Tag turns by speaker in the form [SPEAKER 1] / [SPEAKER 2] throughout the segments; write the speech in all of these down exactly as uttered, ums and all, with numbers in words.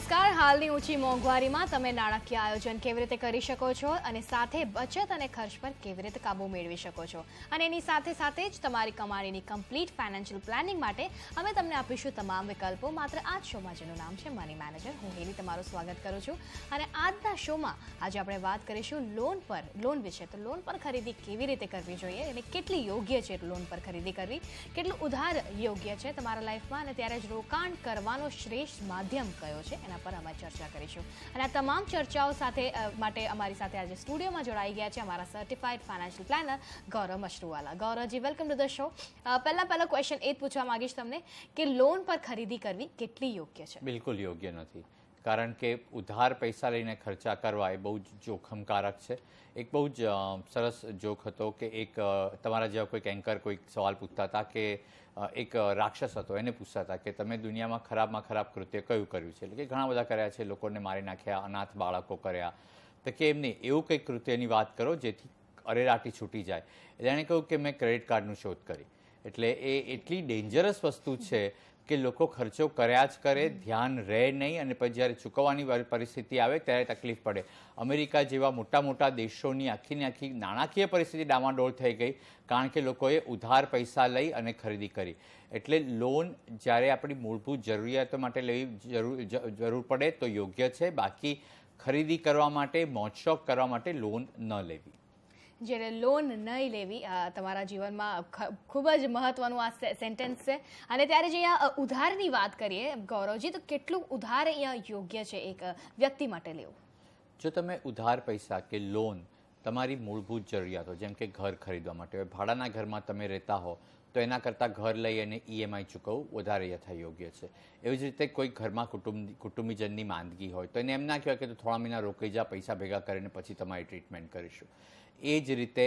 [SPEAKER 1] નમસ્કાર. હાલની ઊંચી મોંઘવારીમાં તમે નાણાકીય આયોજન કેવી રીતે કરી શકો છો અને સાથે બચત અને ખર્ચ પર કેવી રીતે કાબુ મેળવી શકો છો અને એની સાથે સાથે જ તમારી કમાણીની કમ્પ્લીટ ફાઇનાન્શિયલ પ્લાનિંગ માટે અમે તમને આપીશું તમામ વિકલ્પો માત્ર આ જ શોમાં, જેનું નામ છે મની મેનેજર. હું હેલી તમારું સ્વાગત કરું છું અને આજના શોમાં આજે આપણે વાત કરીશું લોન પર લોન વિશે. તો લોન પર ખરીદી કેવી રીતે કરવી જોઈએ અને કેટલી યોગ્ય છે લોન પર ખરીદી કરવી, કેટલું ઉધાર યોગ્ય છે તમારા લાઈફમાં અને ત્યારે જ રોકાણ કરવાનો શ્રેષ્ઠ માધ્યમ કયો છે એના પર અમે ચર્ચા કરીશું. અને આ તમામ ચર્ચાઓ સાથે માટે અમારી સાથે આજે સ્ટુડિયોમાં જોડાઈ ગયા છે અમારા certified financial planner Gaurav Mashruwala. ગૌરવજી, વેલકમ ટુ ધ શો. પહેલા પહેલા ક્વેશ્ચન એ જ પૂછવા માંગીશ તમને કે લોન પર ખરીદી કરવી કેટલી યોગ્ય છે?
[SPEAKER 2] બિલકુલ યોગ્ય નથી, કારણ કે ઉધાર પૈસા લઈને ખર્ચા કરવા એ બહુ જ જોખમકારક છે. એક બહુ જ સરસ જોક હતો કે એક તમારા જેવા કોઈક એન્કર કોઈક સવાલ પૂછતા હતા કે એક રાક્ષસ હતો, એને પૂછતા હતા કે તમે દુનિયામાં ખરાબમાં ખરાબ કૃત્ય કયું કર્યું છે? એટલે કે ઘણા બધા કર્યા છે, લોકોને મારી નાખ્યા, અનાથ બાળકો કર્યા. તો કે એમ નહીં, એવું કંઈક કૃત્યની વાત કરો જેથી અરેરાટી છૂટી જાય. એટલે એણે કહ્યું કે મેં ક્રેડિટ કાર્ડનું શોધ કરી. એટલે એ એટલી ડેન્જરસ વસ્તુ છે કે લોકો ખર્ચો કર્યા જ કરે, ધ્યાન રહે નહીં અને પછી જ્યારે ચૂકવવાની પરિસ્થિતિ આવે ત્યારે તકલીફ પડે. અમેરિકા જેવા મોટા મોટા દેશોની આખીને આખી નાણાકીય પરિસ્થિતિ ડામાડોળ થઈ ગઈ કારણ કે લોકોએ ઉધાર પૈસા લઈ અને ખરીદી કરી. એટલે લોન જ્યારે આપણી મૂળભૂત જરૂરિયાતો માટે લેવી જરૂર જરૂર પડે તો યોગ્ય છે, બાકી ખરીદી કરવા માટે, મોજશોખ કરવા માટે લોન ન લેવી.
[SPEAKER 1] જ્યારે લોન નહીં લેવી તમારા જીવનમાં ખૂબ જ મહત્વનું આ સેન્ટેન્સ છે. અને ત્યારે જે અહીંયા ઉધારની વાત કરીએ ગૌરવજી, તો કેટલું ઉધાર અહીંયા યોગ્ય છે એક વ્યક્તિ માટે લેવું?
[SPEAKER 2] જો તમે ઉધાર પૈસા કે લોન તમારી મૂળભૂત જરૂરિયાતો જેમ કે ઘર ખરીદવા માટે હોય, ભાડાના ઘરમાં તમે રહેતા હો તો એના કરતાં ઘર લઈ અને ઈએમઆઈ ચૂકવવું વધારે યથા યોગ્ય છે. એવી જ રીતે કોઈ ઘરમાં કુટુંબ કુટુંબીજનની માંદગી હોય તો એને એમ ના કહેવાય કે તું થોડા મહિના રોકાઈ જા, પૈસા ભેગા કરીને પછી તમારી ટ્રીટમેન્ટ કરીશું. એ જ રીતે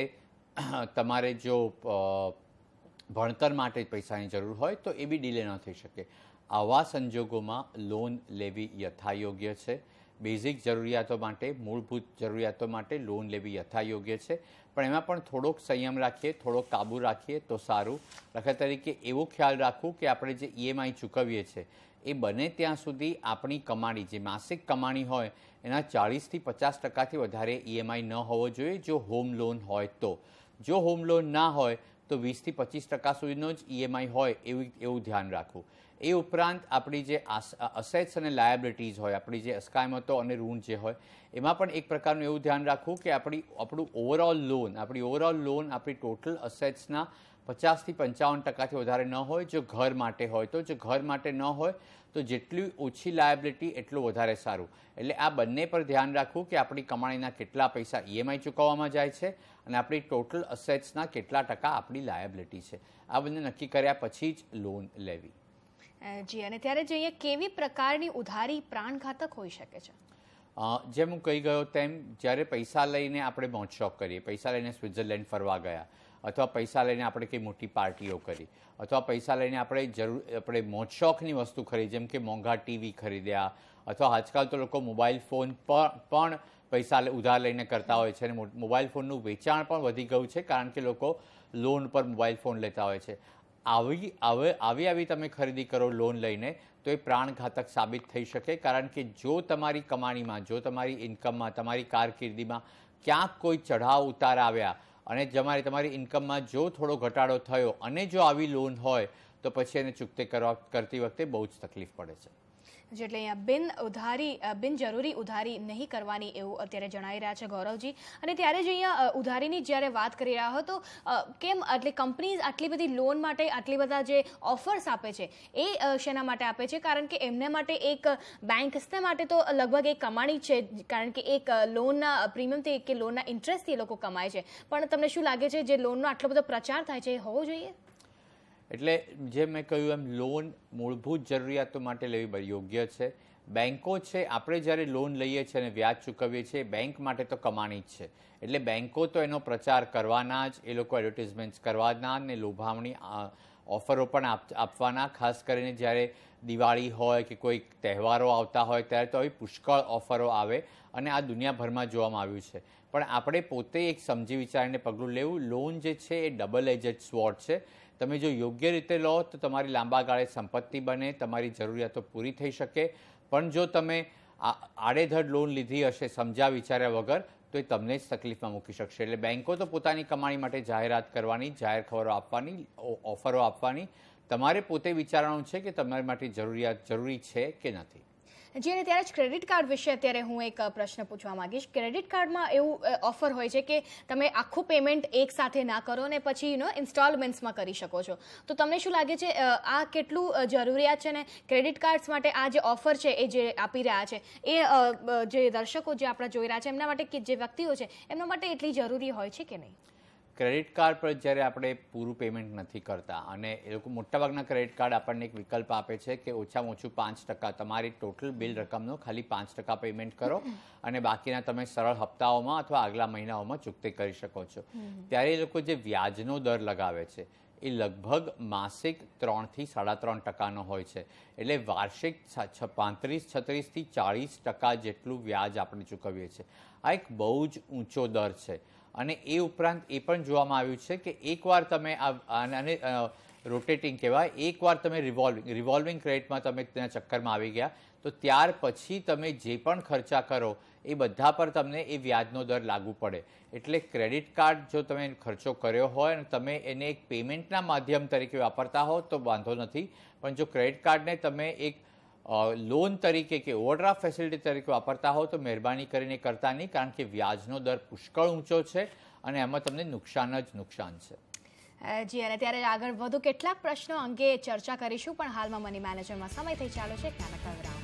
[SPEAKER 2] તમારે જો ભણતર માટે પૈસાની જરૂર હોય તો એ બી ડીલે ન થઈ શકે. આવા સંજોગોમાં લોન લેવી યથા યોગ્ય છે. બેઝિક જરૂરિયાતો માટે, મૂળભૂત જરૂરિયાતો માટે લોન લેવી યથા યોગ્ય છે, પણ એમાં પણ થોડોક સંયમ રાખીએ, થોડોક કાબુ રાખીએ તો સારું. દાખલા તરીકે એવો ખ્યાલ રાખવું કે આપણે જે ઈએમઆઈ ચૂકવીએ છીએ એ બને ત્યાં સુધી આપણી કમાણી, જે માસિક કમાણી હોય એના ચાળીસથી પચાસ ટકાથી વધારે ઈએમઆઈ ન હોવો જોઈએ જો હોમ લોન હોય તો. જો હોમ લોન ના હોય તો વીસથી પચીસ ટકા સુધીનો જ ઈએમઆઈ હોય એવું એવું ધ્યાન રાખવું. એ ઉપરાંત આપણી જે અસેટ્સ અને લાયબિલિટીઝ હોય, આપણી જે અસ્કાયમતો અને ઋણ જે હોય એમાં પણ એક પ્રકારનું એવું ધ્યાન રાખવું કે આપણી આપણું ઓવરઓલ લોન આપણી ઓવરઓલ લોન આપણી ટોટલ અસેટ્સના પચાસથી પંચાવન ટકાથી વધારે ન હોય. જો ઘર માટે હોય તો, જો ઘર માટે ન હોય તો જેટલી ઓછી લાયબિલિટી એટલું વધારે સારું. એટલે આ બંને પર ધ્યાન રાખવું કે આપણી કમાણીના કેટલા પૈસા ઈએમઆઈ ચૂકવવામાં જાય છે અને આપણી ટોટલ અસેટ્સના કેટલા ટકા આપણી લાયબિલિટી છે. આ બંને નક્કી કર્યા પછી જ લોન લેવી.
[SPEAKER 1] જી, અને ત્યારે જોઈએ કેવી પ્રકારની ઉધારી પ્રાણઘાતક હોઈ શકે છે?
[SPEAKER 2] જેમ હું કહી ગયો તેમ, જ્યારે પૈસા લઈને આપણે મોજશોખ કરીએ, પૈસા લઈને સ્વિટ્ઝરલેન્ડ ફરવા ગયા, અથવા પૈસા લઈને આપણે કંઈ મોટી પાર્ટીઓ કરી, અથવા પૈસા લઈને આપણે જરૂર આપણે મોજશોખની વસ્તુ ખરીદી, જેમ કે મોંઘા ટીવી ખરીદ્યા, અથવા આજકાલ તો લોકો મોબાઈલ ફોન પણ પૈસા ઉધાર લઈને કરતા હોય છે અને મોબાઈલ ફોનનું વેચાણ પણ વધી ગયું છે કારણ કે લોકો લોન પર મોબાઈલ ફોન લેતા હોય છે. આવી આવે આવી આવી તમે ખરીદી કરો લોન લઈને તો એ પ્રાણઘાતક સાબિત થઈ શકે, કારણ કે જો તમારી કમાણીમાં, જો તમારી ઇન્કમમાં, તમારી કારકિર્દીમાં ક્યાંક કોઈ ચઢાવ ઉતાર આવ્યા અને તમારી તમારી ઇન્કમમાં જો થોડો ઘટાડો થયો અને જો આવી લોન હોય તો પછી એને ચૂકતે કરવા કરતી વખતે બહુ જ તકલીફ પડે છે.
[SPEAKER 1] જેટલે અહીંયા બિન ઉધારી બિનજરૂરી ઉધારી નહીં કરવાની એવું અત્યારે જણાવી રહ્યા છે ગૌરવજી. અને ત્યારે જ અહીંયા ઉધારીની જ્યારે વાત કરી રહ્યા હો તો કેમ એટલે કંપનીઝ આટલી બધી લોન માટે આટલી બધા જે ઓફર્સ આપે છે એ શેના માટે આપે છે? કારણ કે એમને માટે એક બેંક્સને માટે તો લગભગ એક કમાણી છે, કારણ કે એક લોનના પ્રીમિયમથી કે લોનના ઇન્ટરેસ્ટથી એ લોકો કમાય છે. પણ તમને શું લાગે છે જે લોનનો આટલો બધો પ્રચાર થાય છે એ હોવો જોઈએ?
[SPEAKER 2] એટલે જેમ મેં કહ્યું એમ, લોન મૂળભૂત જરૂરિયાતો માટે લેવી યોગ્ય છે. બેન્કો છે, આપણે જ્યારે લોન લઈએ છીએ અને વ્યાજ ચૂકવીએ છીએ, બેંક માટે તો કમાણી જ છે. એટલે બેન્કો તો એનો પ્રચાર કરવાના જ, એ લોકો એડવર્ટિઝમેન્ટ્સ કરવાના ને લોભામણી ઓફરો પણ આપવાના. ખાસ કરીને જ્યારે દિવાળી હોય કે કોઈ તહેવારો આવતા હોય ત્યારે તો આવી પુષ્કળ ઓફરો આવે અને આ દુનિયાભરમાં જોવામાં આવ્યું છે. પણ આપણે પોતે એક સમજી વિચારીને પગલું લેવું. લોન જે છે એ ડબલ એજેડ સ્વોર્ડ છે. તમે જો યોગ્ય રીતે લો તો તમારી લાંબા ગાળે સંપત્તિ બને, તમારી જરૂરિયાતો પૂરી થઈ શકે, પણ જો તમે આડેધડ લોન લીધી હશે સમજ્યા વિચાર્યા વગર તો એ તમને જ તકલીફમાં મૂકી શકશે. એટલે બેન્કો તો પોતાની કમાણી માટે જાહેરાત કરવાની, જાહેર ખબરો આપવાની, ઓફરો આપવાની. તમારે પોતે વિચારવાનું છે કે તમારી માટે જરૂરિયાત જરૂરી છે કે નથી.
[SPEAKER 1] જી, અને ત્યારે જ ક્રેડિટ કાર્ડ વિશે અત્યારે હું એક પ્રશ્ન પૂછવા માંગીશ. ક્રેડિટ કાર્ડમાં એવું ઓફર હોય છે કે તમે આખું પેમેન્ટ એક સાથે ના કરો ને પછી નો ઇન્સ્ટોલમેન્ટ્સમાં કરી શકો છો. તો તમને શું લાગે છે આ કેટલું જરૂરિયાત છે ને ક્રેડિટ કાર્ડ્સ માટે આ જે ઓફર છે એ જે આપી રહ્યા છે એ જે દર્શકો જે આપણા જોઈ રહ્યા છે એમના માટે કે જે વ્યક્તિઓ છે એમના માટે એટલી જરૂરી હોય છે કે નહીં?
[SPEAKER 2] ક્રેડિટ કાર્ડ પર જ્યારે આપણે પૂરું પેમેન્ટ નથી કરતા અને એ લોકો મોટાભાગના ક્રેડિટ કાર્ડ આપણને એક વિકલ્પ આપે છે કે ઓછામાં ઓછું પાંચ ટકા તમારી ટોટલ બિલ રકમનો ખાલી પાંચ ટકા પેમેન્ટ કરો અને બાકીના તમે સરળ હપ્તાઓમાં અથવા આગલા મહિનાઓમાં ચૂકતી કરી શકો છો. ત્યારે એ લોકો જે વ્યાજનો દર લગાવે છે એ લગભગ માસિક ત્રણથી સાડા ત્રણ ટકાનો હોય છે. એટલે વાર્ષિક પાંત્રીસ છત્રીસથી ચાળીસ ટકા જેટલું વ્યાજ આપણે ચૂકવીએ છીએ. આ એક બહુ જ ઊંચો દર છે. અને એ ઉપરાંત એ પણ જોવામાં આવ્યું છે કે એકવાર તમે આને રોટેટિંગ કહેવાય, એકવાર તમે રિવોલ્વિંગ રિવોલ્વિંગ ક્રેડિટમાં તમે તેના ચક્કરમાં આવી ગયા તો ત્યાર પછી તમે જે પણ ખર્ચા કરો એ બધા પર તમને એ વ્યાજનો દર લાગુ પડે. એટલે ક્રેડિટ કાર્ડ જો તમે ખર્ચો કર્યો હોય અને તમે એને એક પેમેન્ટના માધ્યમ તરીકે વાપરતા હો તો વાંધો નથી, પણ જો ક્રેડિટ કાર્ડને તમે એક લોન તરીકે કે ઓવરડ્રાફ્ટ ફેસિલિટી તરીકે વાપરતા હો તો મહેરબાની કરીને કરતા નહીં, કારણ કે વ્યાજનો દર પુષ્કળ ઊંચો છે અને એમાં તમને નુકસાન જ નુકસાન છે.
[SPEAKER 1] જી, અને ત્યારે આગળ વધુ કેટલાક પ્રશ્નો અંગે ચર્ચા કરીશું, પણ હાલમાં મની મેનેજરમાં સમય થઈ ચાલો છે નાનકડા વિરામ.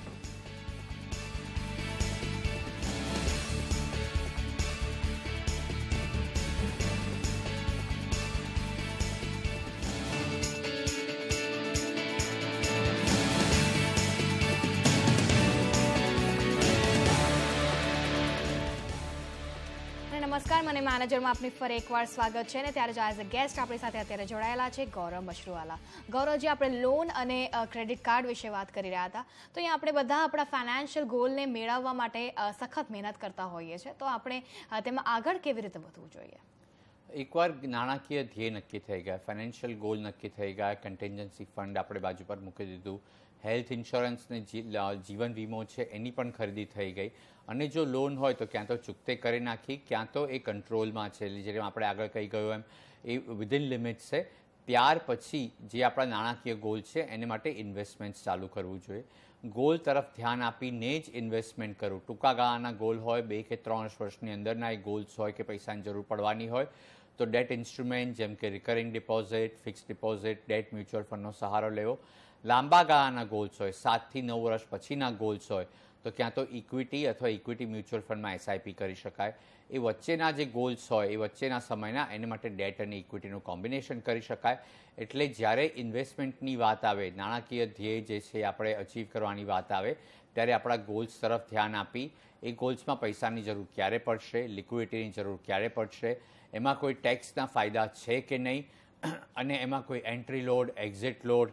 [SPEAKER 1] નમસ્કાર, મને મેનેજરમાં આપની ફરી એકવાર સ્વાગત છે. ને ત્યારે જ એઝ અ ગેસ્ટ આપણી સાથે અત્યારે જોડાયેલા છે ગૌરવ મશરૂવાલા. ગૌરવજી, આપણે લોન અને ક્રેડિટ કાર્ડ વિશે વાત કરી રહ્યા હતા. તો અહીંયા આપણે બધા આપણા ફાઇનાન્શિયલ ગોલને મેળવવા માટે સખત મહેનત કરતા હોઈએ છીએ. તો આપણે તેમાં આગળ કેવી રીતે વધવું જોઈએ?
[SPEAKER 2] એકવાર નાણાકીય ધ્યેય નક્કી થઈ ગયા, ફાઇનાન્શિયલ ગોલ નક્કી થઈ ગયા, કન્ટિન્જન્સી ફંડ આપણે બાજુ પર મૂકી દીધું, હેલ્થ ઇન્સ્યોરન્સ ને જીવન વીમો છે એની પણ ખરીદી થઈ ગઈ, અને જો લોન હોય તો ક્યાં તો ચૂકતે કરી નાખી, ક્યાં તો એ કંટ્રોલમાં છે, જેમ આપણે આગળ કહી ગયું એમ એ વિધિન લિમિટ્સ છે. ત્યાર પછી જે આપણા નાણાકીય ગોલ છે એને માટે ઇન્વેસ્ટમેન્ટ ચાલુ કરવું જોઈએ. ગોલ તરફ ધ્યાન આપીને જ ઇન્વેસ્ટમેન્ટ કરવું. ટૂંકા ગાળાના ગોલ હોય, બે કે ત્રણ વર્ષની અંદરના એ ગોલ્સ હોય કે પૈસાની જરૂર પડવાની હોય તો ડેટ ઇન્સ્ટ્રુમેન્ટ જેમ કે recurring deposit, fixed deposit, debt mutual ફંડનો સહારો લેવો. લાંબા ગાળાના ગોલ્સ હોય, સાતથી નવ વર્ષ પછીના ગોલ્સ હોય તો ક્યાં તો ઇક્વિટી અથવા ઇક્વિટી મ્યુચ્યુઅલ ફંડમાં એસઆઈપી કરી શકાય. એ વચ્ચેના જે ગોલ્સ હોય એ વચ્ચેના સમયના એને માટે ડેટ અને ઇક્વિટીનું કોમ્બિનેશન કરી શકાય. એટલે જ્યારે ઇન્વેસ્ટમેન્ટની વાત આવે, નાણાકીય ધ્યેય જે છે આપણે અચીવ કરવાની વાત આવે ત્યારે આપણા ગોલ્સ તરફ ધ્યાન આપી એ ગોલ્સમાં પૈસાની જરૂર ક્યારે પડશે, લિક્વિડિટીની જરૂર ક્યારે પડશે, એમાં કોઈ ટેક્સના ફાયદા છે કે નહીં, અને એમાં કોઈ એન્ટ્રી લોડ, એક્ઝિટ લોડ,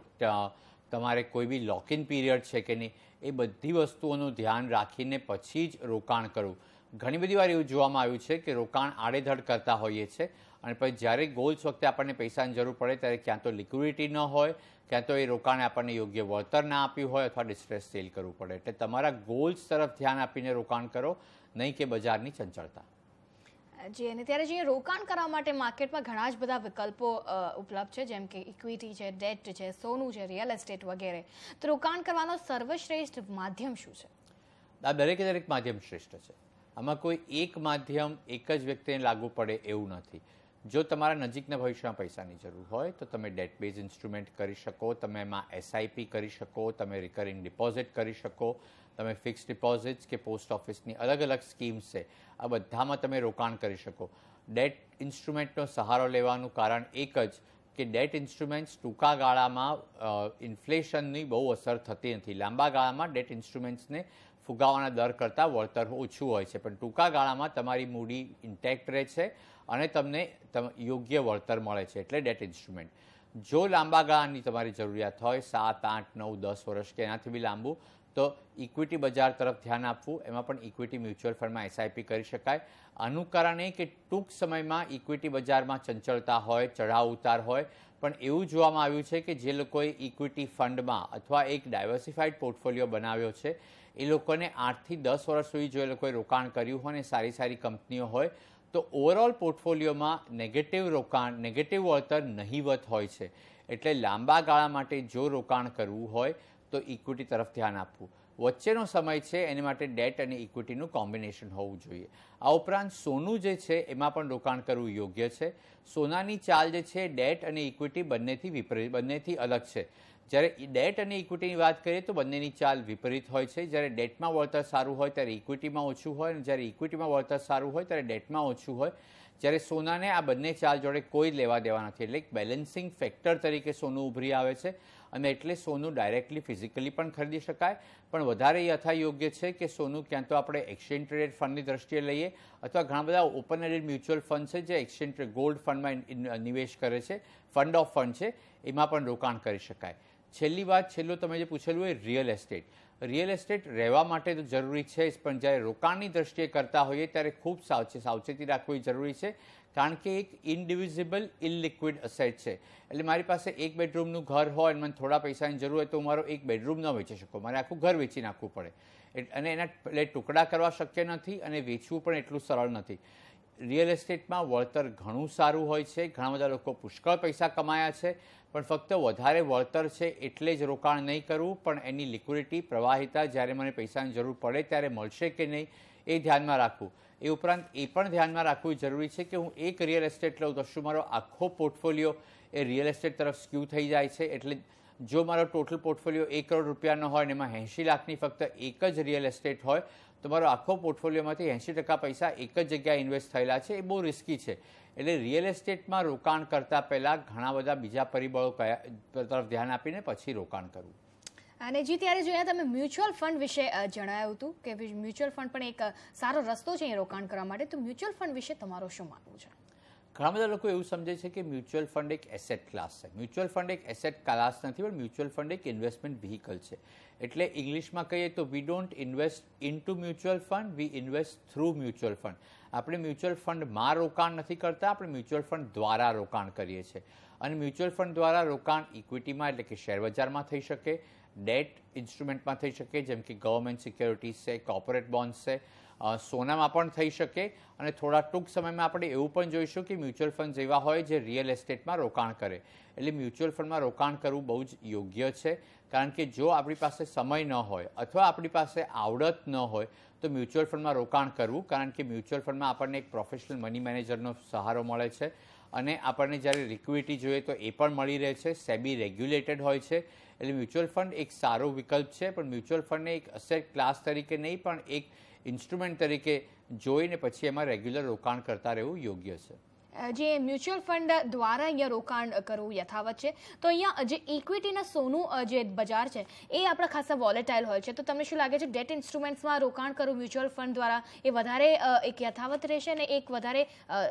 [SPEAKER 2] તમારે કોઈ બી લોક ઇન પીરિયડ છે કે નહીં, એ બધી વસ્તુઓનું ધ્યાન રાખીને પછી જ રોકાણ કરવું. ઘણી બધી વાર એવું જોવામાં આવ્યું છે કે રોકાણ આડેધડ કરતા હોઈએ છીએ અને પછી જ્યારે ગોલ્સ વખતે આપણને પૈસાની જરૂર પડે ત્યારે ક્યાં તો લિક્વિડિટી ન હોય, ક્યાં તો એ રોકાણે આપણને યોગ્ય વળતર ના આપ્યું હોય અથવા ડિસ્ટ્રેસ સેલ કરવું પડે. એટલે તમારા ગોલ્સ તરફ ધ્યાન આપીને રોકાણ કરો, નહીં કે બજારની ચંચળતા.
[SPEAKER 1] જી, અને ત્યારે જે રોકાણ કરવા માટે માર્કેટમાં ઘણા જ બધા વિકલ્પો ઉપલબ્ધ છે, જેમ કે ઇક્વિટી છે, ડેટ છે, સોનું છે, રિયલ એસ્ટેટ વગેરે. તો રોકાણ કરવાનો સર્વશ્રેષ્ઠ માધ્યમ શું છે?
[SPEAKER 2] આ દરેકે દરેક માધ્યમ શ્રેષ્ઠ છે. આમાં કોઈ એક માધ્યમ એક જ વ્યક્તિને લાગુ પડે એવું નથી. જો તમારા નજીકના ભવિષ્યમાં પૈસાની જરૂર હોય તો તમે ડેટ બેઝ ઇન્સ્ટ્રુમેન્ટ કરી શકો, તમે એમાં એસઆઈપી કરી શકો, તમે રિકરિંગ ડિપોઝિટ કરી શકો, તમે ફિક્સ ડિપોઝિટ્સ કે પોસ્ટ ઓફિસની અલગ અલગ સ્કીમ્સ છે આ બધામાં તમે રોકાણ કરી શકો. ડેટ ઇન્સ્ટ્રુમેન્ટનો સહારો લેવાનું કારણ એક જ કે ડેટ ઇન્સ્ટ્રુમેન્ટ્સ ટૂંકા ગાળામાં ઇન્ફ્લેશનની બહુ અસર થતી નથી. લાંબા ગાળામાં ડેટ ઇન્સ્ટ્રુમેન્ટ્સને ફુગાવાના દર કરતાં વળતર ઓછું હોય છે, પણ ટૂંકા ગાળામાં તમારી મૂડી ઇન્ટેક્ટ રહે છે અને તમને યોગ્ય વળતર મળે છે, એટલે ડેટ ઇન્સ્ટ્રુમેન્ટ. જો લાંબા ગાળાની તમારી જરૂરિયાત હોય, સાત આઠ નવ દસ વર્ષ કે એનાથી બી લાંબુ, તો ઇક્વિટી બજાર તરફ ધ્યાન આપવું. એમાં પણ ઇક્વિટી મ્યુચ્યુઅલ ફંડમાં એસઆઈપી કરી શકાય. આનું કારણ એ કે ટૂંક સમયમાં ઇક્વિટી બજારમાં ચંચળતા હોય, ચઢાવ ઉતાર હોય, પણ એવું જોવામાં આવ્યું છે કે જે લોકોએ ઇક્વિટી ફંડમાં અથવા એક ડાયવર્સિફાઈડ પોર્ટફોલિયો બનાવ્યો છે એ લોકોને આઠથી દસ વર્ષ સુધી જો એ લોકોએ રોકાણ કર્યું હોય અને સારી સારી કંપનીઓ હોય તો ઓવરઓલ પોર્ટફોલિયોમાં નેગેટિવ રોકાણ નેગેટિવ વળતર નહીવત હોય છે. એટલે લાંબા ગાળા માટે જો રોકાણ કરવું હોય તો ઇક્વિટી તરફ ધ્યાન આપવું. વચ્ચેનો સમય છે એને માટે ડેટ અને ઇક્વિટીનું કોમ્બિનેશન હોવું જોઈએ. આ ઉપરાંત સોનું જે છે એમાં પણ રોકાણ કરવું યોગ્ય છે. સોનાની ચાલ જે છે ડેટ અને ઇક્વિટી બંનેથી વિપરીત બંનેથી અલગ છે. જ્યારે ડેટ અને ઇક્વિટીની વાત કરીએ તો બંનેની ચાલ વિપરીત હોય છે. જ્યારે ડેટમાં વળતર સારું હોય ત્યારે ઇક્વિટીમાં ઓછું હોય, અને જ્યારે ઇક્વિટીમાં વળતર સારું હોય ત્યારે ડેટમાં ઓછું હોય. જ્યારે સોનાને આ બંને ચાલ જોડે કોઈ લેવા દેવા નથી, એટલે એક બેલેન્સિંગ ફેક્ટર તરીકે સોનું ઉભરી આવે છે. અને એટલે સોનું ડાયરેક્ટલી ફિઝિકલી પણ ખરીદી શકાય, પણ વધારે યથાયોગ્ય છે કે સોનું ક્યાં તો આપણે એક્સચેન્જ ટ્રેડેડ ફંડની દ્રષ્ટિએ લઈએ અથવા ઘણા બધા ઓપન એન્ડેડ મ્યુચ્યુઅલ ફંડ છે જે એક્સચેન્જ ગોલ્ડ ફંડમાં નિવેશ કરે છે, ફંડ ઓફ ફંડ છે, એમાં પણ રોકાણ કરી શકાય. છેલ્લી વાત, છેલ્લું તમે જે પૂછેલું એ રિયલ એસ્ટેટ. રિયલ એસ્ટેટ રહેવા માટે તો જરૂરી છે જ, પણ જ્યારે રોકાણની દ્રષ્ટિએ કરતા હોઈએ ત્યારે ખૂબ સાવચે સાવચેતી રાખવી જરૂરી છે, કારણ કે એક ઇનડિવિઝિબલ ઇલિક્વિડ અસેટ છે. એટલે મારી પાસે એક બેડરૂમનું ઘર હોય અને મને થોડા પૈસાની જરૂર હોય તો હું મારો એક બેડરૂમ ન વેચી શકું, મારે આખું ઘર વેચી નાખવું પડે. અને એના એટલે ટુકડા કરવા શક્ય નથી અને વેચવું પણ એટલું સરળ નથી. રિયલ એસ્ટેટમાં વળતર ઘણું સારું હોય છે. ઘણા બધા લોકો પુષ્કળ પૈસા કમાયા છે, પણ ફક્ત વધારે વળતર છે એટલે જ રોકાણ નહીં કરવું, પણ એની લિક્વિડિટી પ્રવાહિતા જ્યારે મને પૈસાની જરૂર પડે ત્યારે મળશે કે નહીં એ ધ્યાનમાં રાખવું. એ ઉપરાંત એ પણ ધ્યાનમાં રાખવું જરૂરી છે કે હું એક રિયલ એસ્ટેટ લઉં તો શું મારો આખો પોર્ટફોલિયો એ રિયલ એસ્ટેટ તરફ સ્ક્યુ થઈ જાય છે. એટલે જો મારો ટોટલ પોર્ટફોલિયો એક કરોડ રૂપિયાનો હોય અને એમાં એંશી લાખની ફક્ત એક જ રિયલ એસ્ટેટ હોય તો મારો આખો પોર્ટફોલિયોમાંથી એંશી ટકા પૈસા એક જ જગ્યાએ ઇન્વેસ્ટ થયેલા છે, એ બહુ રિસ્કી છે. એટલે રિયલ એસ્ટેટમાં રોકાણ કરતાં પહેલાં ઘણા બધા બીજા પરિબળો કયા તરફ ધ્યાન આપીને પછી રોકાણ કરવું.
[SPEAKER 1] અને જી ત્યારે જોયા તમે મ્યુચ્યુઅલ ફંડ વિશે જણાવ્યું હતું કે મ્યુચ્યુઅલ ફંડ પણ એક સારો રસ્તો છે રોકાણ કરવા માટે, તો મ્યુચ્યુઅલ ફંડ વિશે તમારું શું માનવું છે?
[SPEAKER 2] ઘણા બધા લોકો એવું સમજે છે કે મ્યુચ્યુઅલ ફંડ એક એસેટ ક્લાસ છે. મ્યુચ્યુઅલ ફંડ એક એસેટ ક્લાસ નથી, પણ મ્યુચ્યુઅલ ફંડ એક ઇન્વેસ્ટમેન્ટ વ્હીકલ છે. એટલે ઇંગ્લિશમાં કહીએ તો we don't invest in to mutual fund, we invest through mutual fund. આપણે મ્યુચ્યુઅલ ફંડમાં રોકાણ નથી કરતા, આપણે મ્યુચ્યુઅલ ફંડ દ્વારા રોકાણ કરીએ છીએ. અને મ્યુચ્યુઅલ ફંડ દ્વારા રોકાણ ઇક્વિટીમાં એટલે કે શેર બજારમાં થઈ શકે, ડેટ ઇન્સ્ટ્રુમેન્ટમાં થઈ શકે જેમ કે ગવર્મેન્ટ સિક્યોરિટીઝ છે, કોર્પોરેટ બોન્ડ્સ છે, સોનામાં પણ થઈ શકે. અને થોડા ટૂંક સમયમાં આપણે એવું પણ જોઈશું કે મ્યુચ્યુઅલ ફંડ એવા હોય જે રિયલ એસ્ટેટમાં રોકાણ કરે. એટલે મ્યુચ્યુઅલ ફંડમાં રોકાણ કરવું બહુ જ યોગ્ય છે, કારણ કે જો આપણી પાસે સમય ન હોય અથવા આપણી પાસે આવડત ન હોય તો મ્યુચ્યુઅલ ફંડમાં રોકાણ કરવું, કારણ કે મ્યુચ્યુઅલ ફંડમાં આપણને એક પ્રોફેશનલ મની મેનેજરનો સહારો મળે છે અને આપણને જ્યારે લિક્વિડિટી જોઈએ તો એ પણ મળી રહે છે. સેબી રેગ્યુલેટેડ હોય છે. એટલે મ્યુચ્યુઅલ ફંડ એક સારો વિકલ્પ છે, પણ મ્યુચ્યુઅલ ફંડને એક અસેટ ક્લાસ તરીકે નહીં પણ એક ઇન્સ્ટ્રુમેન્ટ તરીકે જોઈને પછી એમાં રેગ્યુલર રોકાણ કરતા રહેવું યોગ્ય છે.
[SPEAKER 1] જે મ્યુચ્યુઅલ ફંડ દ્વારા અહીંયા રોકાણ કરવું યથાવત છે, તો અહીંયા જે ઇક્વિટીના સોનું જે બજાર છે એ આપણા ખાસા વોલેટાઇલ હોય છે, તો તમને શું લાગે છે ડેટ ઇન્સ્ટ્રુમેન્ટ્સમાં રોકાણ કરવું મ્યુચ્યુઅલ ફંડ દ્વારા એ વધારે એક યથાવત રહેશે અને એક વધારે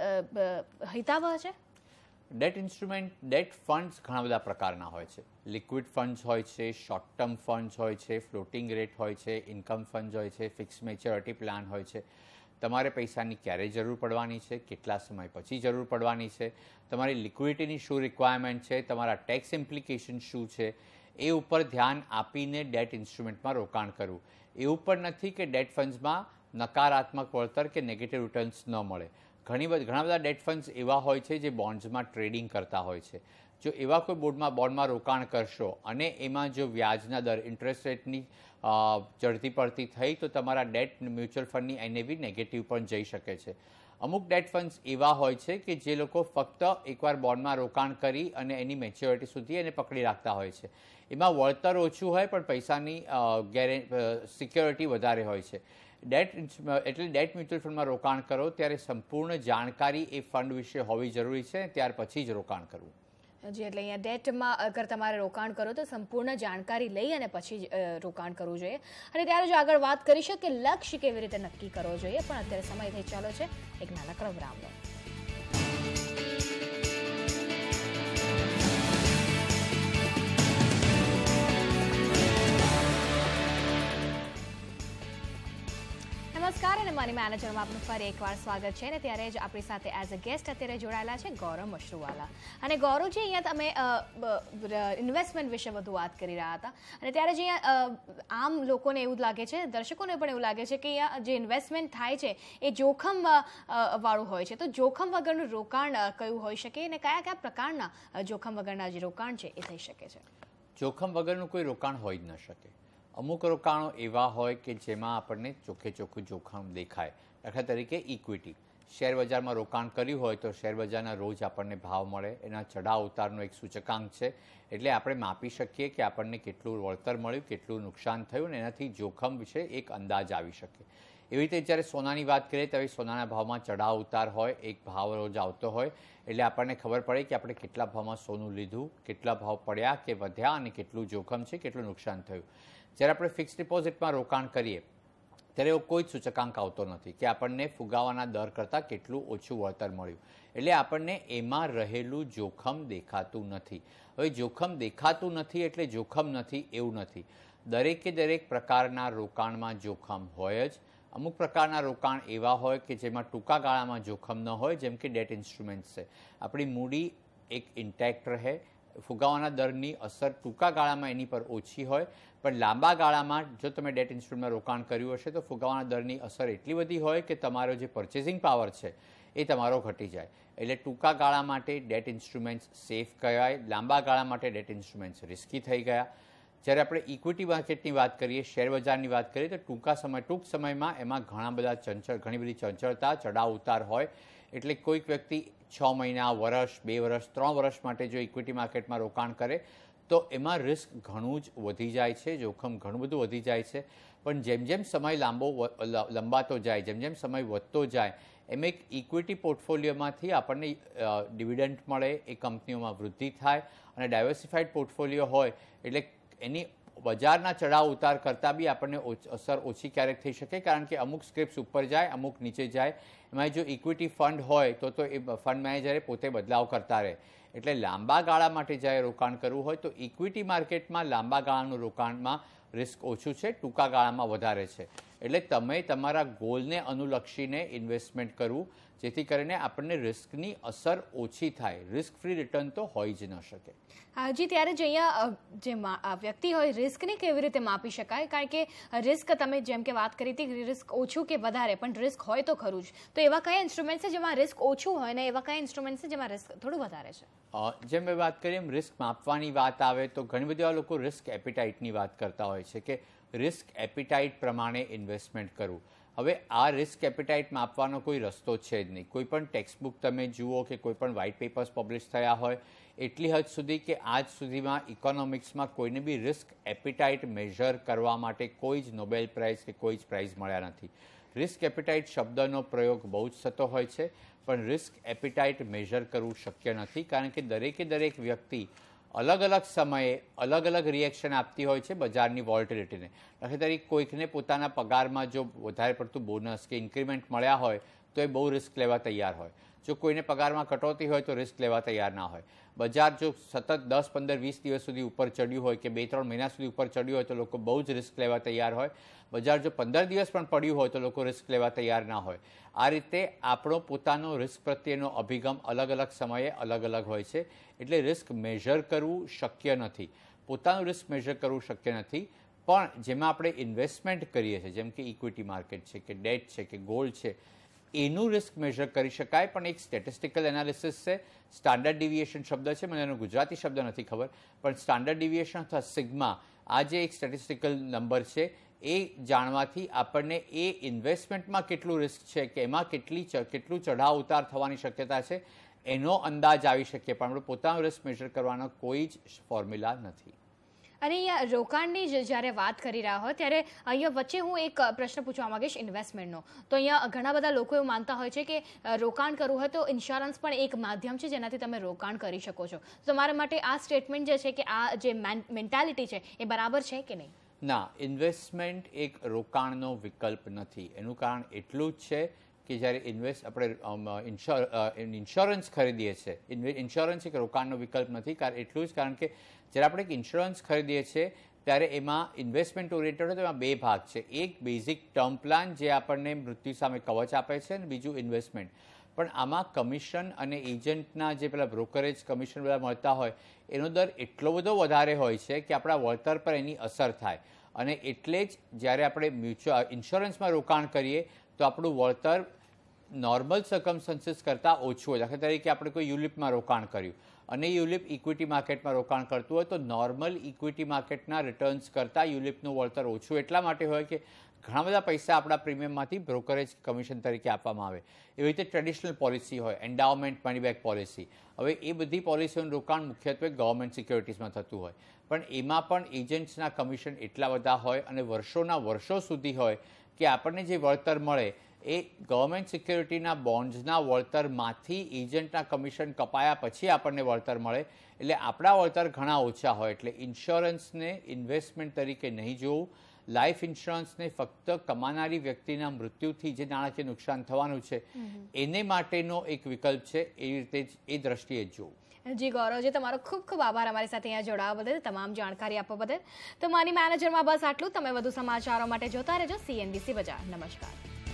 [SPEAKER 1] હિતાવહ છે?
[SPEAKER 2] ડેટ ઇન્સ્ટ્રુમેન્ટ ડેટ ફંડ્સ ઘણા બધા પ્રકારના હોય છે. લિક્વિડ ફંડ્સ હોય છે, શોર્ટ ટર્મ ફંડ્સ હોય છે, ફ્લોટિંગ રેટ હોય છે, ઇન્કમ ફંડ્સ હોય છે, ફિક્સ મેચ્યોરિટી પ્લાન હોય છે. તમારે પૈસાની ક્યારે જરૂર પડવાની છે, કેટલા સમય પછી જરૂર પડવાની છે, તમારી લિક્વિડિટીની શું રિક્વાયરમેન્ટ છે, તમારા ટેક્સ ઇમ્પ્લિકેશન શું છે, એ ઉપર ધ્યાન આપીને ડેટ ઇન્સ્ટ્રુમેન્ટમાં રોકાણ કરવું. એવું પણ નથી કે ડેટ ફંડ્સમાં નકારાત્મક વળતર કે નેગેટિવ રિટર્ન્સ ન મળે. ઘણી બધી ઘણા બધા ડેટ ફંડ્સ એવા હોય છે જે બોન્ડ્સમાં ટ્રેડિંગ કરતા હોય છે. જો એવા કોઈ બોન્ડમાં બોન્ડમાં રોકાણ કરશો અને એમાં જો વ્યાજના દર ઇન્ટરેસ્ટ રેટની ચડતી પડતી થઈ તો તમારા ડેટ મ્યુચ્યુઅલ ફંડની એનએવી નેગેટિવ પણ જઈ શકે છે. અમુક ડેટ ફંડ્સ એવા હોય છે કે જે લોકો ફક્ત એકવાર બોન્ડમાં રોકાણ કરી અને એની મેચ્યોરિટી સુધી એને પકડી રાખતા હોય છે. એમાં વળતર ઓછું હોય પણ પૈસાની ગેરે સિક્યોરિટી વધારે હોય છે. ડેટ એટલે ડેટ મ્યુચ્યુઅલ ફંડમાં રોકાણ કરો ત્યારે સંપૂર્ણ જાણકારી એ ફંડ વિશે હોવી જરૂરી છે, ત્યાર પછી જ રોકાણ કરવું.
[SPEAKER 1] જી, એટલે અહીંયા ડેટમાં અગર તમારે રોકાણ કરો તો સંપૂર્ણ જાણકારી લઈ અને પછી જ રોકાણ કરવું જોઈએ. અને ત્યારે જો આગળ વાત કરીશું કે લક્ષ્ય કેવી રીતે નક્કી કરવો જોઈએ, પણ અત્યારે સમય થઈ ચાલો છે એક નાનકડો વિરામનો. નમસ્કાર અને અને મની મેનેજરમાં આપનું ફરી એકવાર સ્વાગત છે. અને ત્યારે જ આપણી સાથે એઝ અ ગેસ્ટ અત્યારે જોડાયેલા છે ગૌરવ મશરૂવાલા. અને ગૌરવજી, અહીંયા તમે ઇન્વેસ્ટમેન્ટ વિશે વધુ વાત કરી રહ્યા હતા. અને ત્યારે જ અહીંયા આમ લોકોને એવું લાગે છે, દર્શકોને પણ એવું લાગે છે કે અહીંયા જે ઇન્વેસ્ટમેન્ટ થાય છે એ જોખમ વાળું હોય છે. તો જોખમ વગરનું રોકાણ કયું હોઈ શકે અને કયા કયા પ્રકારના જોખમ વગરના જે રોકાણ છે એ થઈ શકે છે?
[SPEAKER 2] જોખમ વગરનું કોઈ રોકાણ હોઈ જ ન શકે. અમુક રોકાણો એવા હોય કે જેમાં આપણને ચોખ્ખે ચોખ્ખું જોખમ દેખાય. દાખલા તરીકે ઇક્વિટી, શેર બજારમાં રોકાણ કર્યું હોય તો શેર બજારના રોજ આપણને ભાવ મળે, એના ચઢાવ ઉતારનો એક સૂચકાંક છે. એટલે આપણે માપી શકીએ કે આપણને કેટલું વળતર મળ્યું, કેટલું નુકસાન થયું, અને એનાથી જોખમ વિશે એક અંદાજ આવી શકે. એવી રીતે જ્યારે સોનાની વાત કરીએ ત્યારે સોનાના ભાવમાં ચઢાવ ઉતાર હોય, એક ભાવ રોજ આવતો હોય, એટલે આપણને ખબર પડે કે આપણે કેટલા ભાવમાં સોનું લીધું, કેટલા ભાવ પડ્યા કે વધ્યા, અને કેટલું જોખમ છે, કેટલું નુકસાન થયું. જ્યારે આપણે ફિક્સ ડિપોઝિટમાં રોકાણ કરીએ ત્યારે એવો કોઈ જ સૂચકાંક આવતો નથી કે આપણને ફુગાવાના દર કરતાં કેટલું ઓછું વળતર મળ્યું. એટલે આપણને એમાં રહેલું જોખમ દેખાતું નથી. હવે જોખમ દેખાતું નથી એટલે જોખમ નથી એવું નથી. દરેકે દરેક પ્રકારના રોકાણમાં જોખમ હોય જ. અમુક પ્રકારના રોકાણ એવા હોય કે જેમાં ટૂંકા ગાળામાં જોખમ ન હોય, જેમ કે ડેટ ઇન્સ્ટ્રુમેન્ટ્સ છે. આપણી મૂડી એક ઇન્ટેક્ટ રહે, ફુગાવાના દરની અસર ટૂંકા ગાળામાં એની પર ઓછી હોય, પણ લાંબા ગાળામાં જો તમે ડેટ ઇન્સ્ટ્રુમેન્ટમાં રોકાણ કર્યું હશે તો ફુગાવાના દરની અસર એટલી બધી હોય કે તમારો જે પર્ચેસિંગ પાવર છે એ તમારો ઘટી જાય. એટલે ટૂંકા ગાળા માટે ડેટ ઇન્સ્ટ્રુમેન્ટ્સ સેફ કહેવાય, લાંબા ગાળા માટે ડેટ ઇન્સ્ટ્રુમેન્ટ્સ રિસ્કી થઈ ગયા. જ્યારે આપણે ઇક્વિટી માર્કેટની વાત કરીએ, શેર બજારની વાત કરીએ, તો ટૂંકા સમય ટૂંક સમયમાં એમાં ઘણા બધા ચંચળ ઘણી બધી ચંચળતા, ચડાવ ઉતાર હોય. એટલે કોઈક વ્યક્તિ છ મહિના, વર્ષ, બે વર્ષ, ત્રણ વર્ષ માટે જો ઇક્વિટી માર્કેટમાં રોકાણ કરે તો એમાં રિસ્ક ઘણું જ વધી જાય છે, જોખમ ઘણું બધું વધી જાય છે. પણ જેમ જેમ સમય લાંબો લંબાતો જાય, જેમ જેમ સમય વધતો જાય, એમ એક ઇક્વિટી પોર્ટફોલિયોમાંથી આપણને ડિવિડન્ડ મળે, એ કંપનીઓમાં વૃદ્ધિ થાય. અને ડાયવર્સિફાઈડ પોર્ટફોલિયો હોય એટલે એની બજારના ચઢાવ ઉતાર કરતાં બી આપણને અસર ઓછી ક્યારેક થઈ શકે, કારણ કે અમુક સ્ક્રિપ્ટ્સ ઉપર જાય, અમુક નીચે જાય. એમાં જો ઇક્વિટી ફંડ હોય તો તો એ ફંડ મેનેજરે પોતે બદલાવ કરતા રહે. એટલે લાંબા ગાળા માટે જ્યારે રોકાણ કરવું હોય તો ઇક્વિટી માર્કેટમાં લાંબા ગાળાનું રોકાણમાં રિસ્ક ઓછું છે, ટૂંકા ગાળામાં વધારે છે. એટલે તમે તમારા ગોલને અનુલક્ષીને ઇન્વેસ્ટમેન્ટ કરવું, જેથી કરીને આપણને રિસ્કની અસર ઓછી થાય. રિસ્ક ફ્રી રિટર્ન તો હોઈ જ ન શકે.
[SPEAKER 1] હાજી, ત્યારે જ અહીંયા જે વ્યક્તિ હોય રિસ્કને કેવી રીતે માપી શકાય? કારણ કે રિસ્ક તમે જેમ કે વાત કરી હતી, રિસ્ક ઓછું કે વધારે, પણ રિસ્ક હોય તો ખરું જ. તો એવા કયા ઇન્સ્ટ્રુમેન્ટ છે જેમાં રિસ્ક ઓછું હોય ને એવા કયા ઇન્સ્ટ્રુમેન્ટ છે જેમાં રિસ્ક થોડું વધારે છે?
[SPEAKER 2] જેમ મેં વાત કરી એમ રિસ્ક માપવાની વાત આવે તો ઘણી બધી લોકો રિસ્ક એપિટાઇટની વાત કરતા હોય છે કે રિસ્ક એપિટાઇટ પ્રમાણે ઇન્વેસ્ટમેન્ટ કરવું. હવે આ રિસ્ક એપિટાઇટ માપવાનો કોઈ રસ્તો છે જ નહીં. કોઈ પણ ટેક્સ્ટ બુક તમે જુઓ કે કોઈ પણ વ્હાઇટ પેપર્સ પબ્લિશ થયા હોય એટલી હદ સુધી કે આજ સુધીમાં ઇકોનોમિક્સમાં કોઈને બી રિસ્ક એપિટાઇટ મેઝર કરવા માટે કોઈ જ નોબેલ પ્રાઇઝ કે કોઈ જ પ્રાઇઝ મળ્યા નથી. રિસ્ક એપિટાઇટ શબ્દનો પ્રયોગ બહુ જ થતો હોય છે, પણ રિસ્ક એપિટાઇટ મેઝર કરવું શક્ય નથી, કારણ કે દરેકે દરેક વ્યક્તિ અલગ અલગ સમયે અલગ અલગ રિએક્શન આપતી હોય છે બજારની વોલેટિલિટીને. દાખલા તરીકે કોઈકને પોતાના પગારમાં જો વધારે પડતું બોનસ કે ઇન્ક્રીમેન્ટ મળ્યા હોય તો એ બહુ રિસ્ક લેવા તૈયાર હોય. જો કોઈને પગારમાં કટોતી હોય તો રિસ્ક લેવા તૈયાર ના હોય. બજાર જો સતત દસ પંદર વીસ દિવસ સુધી ઉપર ચડ્યું હોય કે બે ત્રણ મહિના સુધી ઉપર ચડ્યું હોય તો લોકો બહુ જ રિસ્ક લેવા તૈયાર હોય. બજાર જો પંદર દિવસ પણ પડ્યું હોય તો લોકો રિસ્ક લેવા તૈયાર ના હોય. આ રીતે આપણો પોતાનો રિસ્ક પ્રત્યેનો અભિગમ અલગ અલગ સમયે અલગ અલગ હોય છે. એટલે રિસ્ક મેઝર કરવું શક્ય નથી. પોતાનું રિસ્ક મેઝર કરવું શક્ય નથી. પણ જેમાં આપણે ઇન્વેસ્ટમેન્ટ કરીએ છીએ, જેમ કે ઇક્વિટી માર્કેટ છે કે ડેટ છે કે ગોલ્ડ છે, એનું રિસ્ક મેઝર કરી શકાય. પણ એક સ્ટેટિસ્ટિકલ એનાલિસિસ છે, સ્ટાન્ડર્ડ ડિવિએશન શબ્દ છે, મને એનો ગુજરાતી શબ્દ નથી ખબર, પણ સ્ટાન્ડર્ડ ડિવિએશન અથવા સિગ્મા, આ જે એક સ્ટેટિસ્ટિકલ નંબર છે, એ જાણવાથી આપણને એ ઇન્વેસ્ટમેન્ટમાં કેટલું રિસ્ક છે કે એમાં કેટલી કેટલું ચઢાવ ઉતાર થવાની શક્યતા છે એનો અંદાજ આવી શકે. પણ આપણે પોતાનું રિસ્ક મેઝર કરવાનો કોઈ જ ફોર્મ્યુલા નથી.
[SPEAKER 1] અને અહીંયા રોકાણની જ્યારે વાત કરી રહ્યા હોય ત્યારે અહીંયા વચ્ચે હું એક પ્રશ્ન પૂછવા માંગીશ ઇન્વેસ્ટમેન્ટનો. તો અહીંયા ઘણા બધા લોકો એવું માનતા હોય છે કે રોકાણ કરવું હોય તો ઇન્સ્યોરન્સ પણ એક માધ્યમ છે જેનાથી તમે રોકાણ કરી શકો છો. તો તમારા માટે આ સ્ટેટમેન્ટ જે છે કે આ જે મેન્ટાલિટી છે એ બરાબર છે કે નહીં?
[SPEAKER 2] ના, ઇન્વેસ્ટમેન્ટ એક રોકાણનો વિકલ્પ નથી. એનું કારણ એટલું જ છે કે જ્યારે ઇન્વેસ્ટ આપણે ઇન્સ્યોરન્સ ખરીદીએ છીએ, ઇન્સ્યોરન્સ એક રોકાણનો વિકલ્પ નથી. કારણ એટલું જ કારણ કે જ્યારે આપણે એક ઇન્સ્યોરન્સ ખરીદીએ છીએ ત્યારે એમાં ઇન્વેસ્ટમેન્ટ ઓરિએન્ટેડ હોય તો એમાં બે ભાગ છે. એક બેઝિક ટર્મ પ્લાન જે આપણને મૃત્યુ સામે કવચ આપે છે, અને બીજું ઇન્વેસ્ટમેન્ટ. પણ આમાં કમિશન અને એજન્ટના જે પેલા બ્રોકરેજ કમિશન બધા મળતા હોય એનો દર એટલો બધો વધારે હોય છે કે આપણા વળતર પર એની અસર થાય. અને એટલે જ જ્યારે આપણે મ્યુચ્યુઅલ ઇન્સ્યોરન્સમાં રોકાણ કરીએ તો આપણું વળતર નોર્મલ સર્કમસ્ટન્સીસ કરતાં ઓછું હોય. દાખલા તરીકે આપણે કોઈ યુલિપમાં રોકાણ કર્યું અને યુલિપ ઇક્વિટી માર્કેટમાં રોકાણ કરતું હોય તો નોર્મલ ઇક્વિટી માર્કેટના રિટર્ન્સ કરતાં યુલિપનું વળતર ઓછું એટલા માટે હોય કે ઘણા બધા પૈસા આપણા પ્રીમિયમમાંથી બ્રોકરેજ કમિશન તરીકે આપવામાં આવે. એવી રીતે ટ્રેડિશનલ પોલિસી હોય, એન્ડાવમેન્ટ મની બેક પોલિસી. હવે એ બધી પોલિસીઓનું રોકાણ મુખ્યત્વે ગવર્મેન્ટ સિક્યોરિટીઝમાં થતું હોય, પણ એમાં પણ એજન્ટ્સના કમિશન એટલા બધા હોય અને વર્ષોના વર્ષો સુધી હોય કે આપણને જે વળતર મળે એ ગવર્મેન્ટ સિક્યોરિટીના બોન્ડ્સના વળતરમાંથી એજન્ટના કમિશન કપાયા પછી આપણને વળતર મળે. એટલે આપણા વળતર ઘણા ઓછા હોય. એટલે ઇન્સ્યોરન્સને ઇન્વેસ્ટમેન્ટ તરીકે નહીં જોવું. લાઈફ ઇન્સ્યોરન્સને ફક્ત કમાનારી વ્યક્તિના મૃત્યુથી જે નાણાકીય નુકસાન થવાનું છે એને માટેનો એક વિકલ્પ છે, એ રીતે જ એ દ્રષ્ટિએ જ જોવું.
[SPEAKER 1] જી ગૌરવજી, તમારો ખૂબ ખૂબ આભાર અમારી સાથે અહીંયા જોડાવા બદલ, તમામ જાણકારી આપવા બદલ. તો મારી મેનેજરમાં બસ આટલું. તમે વધુ સમાચારો માટે જોતા રહેજો સીએનબીસી બજાર. નમસ્કાર.